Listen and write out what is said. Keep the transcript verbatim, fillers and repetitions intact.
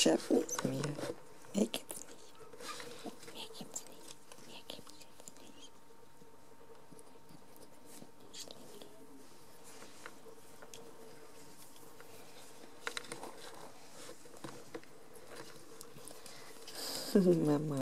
schaffen es mir. Mehr gibt's nicht. Mehr gibt's nicht. Mehr gibt's jetzt nicht. Mama.